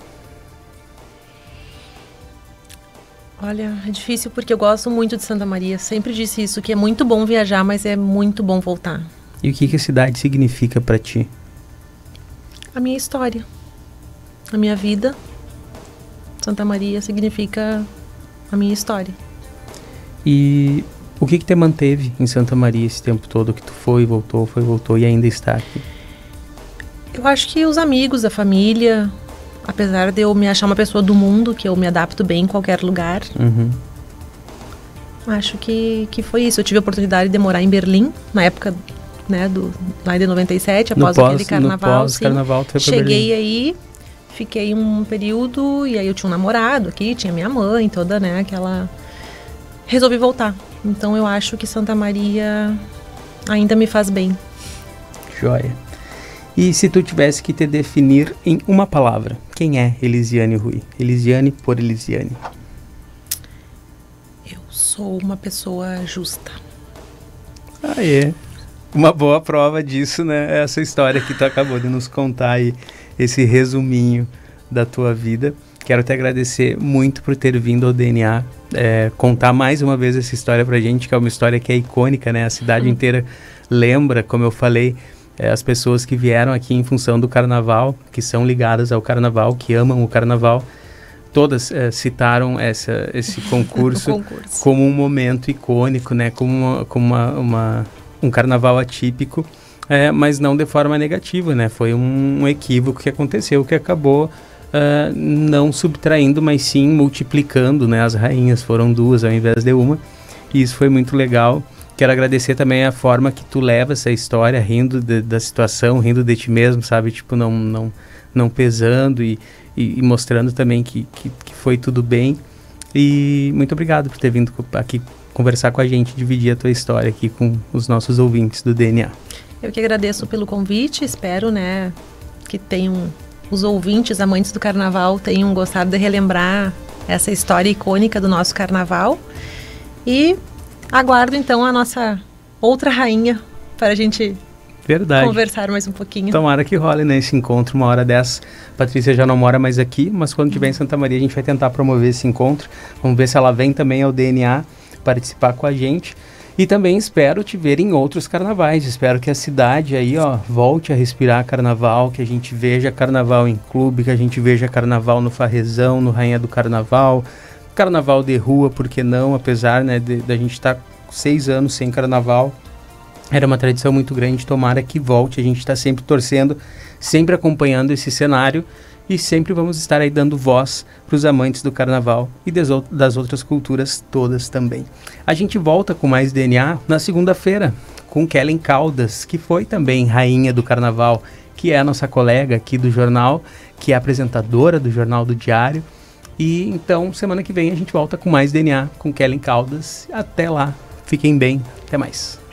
Olha, é difícil porque eu gosto muito de Santa Maria. Sempre disse isso, que é muito bom viajar, mas é muito bom voltar. E o que a cidade significa para ti? A minha história, a minha vida. Santa Maria significa a minha história. E o que te manteve em Santa Maria esse tempo todo que tu foi, voltou e ainda está aqui? Eu acho que os amigos, a família, apesar de eu me achar uma pessoa do mundo, que eu me adapto bem em qualquer lugar, acho que foi isso. Eu tive a oportunidade de morar em Berlim, na época, né, lá de 97, após aquele carnaval. Carnaval, tu foi pra Cheguei Berlim. aí, fiquei um período, e aí eu tinha um namorado aqui, tinha minha mãe, toda, né, aquela... Resolvi voltar. Então eu acho que Santa Maria ainda me faz bem. Joia. E se tu tivesse que te definir em uma palavra, quem é Elisiane Rui? Elisiane por Elisiane. Eu sou uma pessoa justa. Aê. Uma boa prova disso, né? Essa história que tu acabou de nos contar aí, esse resuminho da tua vida. Quero te agradecer muito por ter vindo ao DNA, contar mais uma vez essa história pra gente, que é uma história que é icônica, né? A cidade inteira lembra, como eu falei, as pessoas que vieram aqui em função do carnaval, que são ligadas ao carnaval, que amam o carnaval, todas citaram esse concurso como um momento icônico, né? Como um carnaval atípico, mas não de forma negativa, né? Foi um equívoco que aconteceu, que acabou não subtraindo, mas sim multiplicando, né? As rainhas foram 2 ao invés de uma, e isso foi muito legal. Quero agradecer também a forma que tu leva essa história, rindo da situação, rindo de ti mesmo, sabe? Tipo, não pesando e mostrando também que foi tudo bem. E muito obrigado por ter vindo aqui conversar com a gente, dividir a tua história aqui com os nossos ouvintes do DNA. Eu que agradeço pelo convite, espero, né, que os ouvintes, amantes do carnaval, tenham gostado de relembrar essa história icônica do nosso carnaval. E aguardo, então, a nossa outra rainha para a gente conversar mais um pouquinho. Tomara que role, né, esse encontro uma hora dessa. Patrícia já não mora mais aqui, mas quando estiver em Santa Maria a gente vai tentar promover esse encontro. Vamos ver se ela vem também ao DNA participar com a gente. E também espero te ver em outros carnavais. Espero que a cidade aí, volte a respirar carnaval, que a gente veja carnaval em clube, que a gente veja carnaval no Farrezão, no Rainha do Carnaval, carnaval de rua, por que não? Apesar, né, da gente estar 6 anos sem carnaval, era uma tradição muito grande, tomara que volte. A gente está sempre torcendo, sempre acompanhando esse cenário, e sempre vamos estar aí dando voz para os amantes do carnaval e das outras culturas todas também. A gente volta com mais DNA na segunda-feira, com Kellen Caldas, que foi também rainha do carnaval, que é a nossa colega aqui do jornal, que é apresentadora do Jornal do Diário. E então, semana que vem a gente volta com mais DNA com Kellen Caldas. Até lá, fiquem bem, até mais.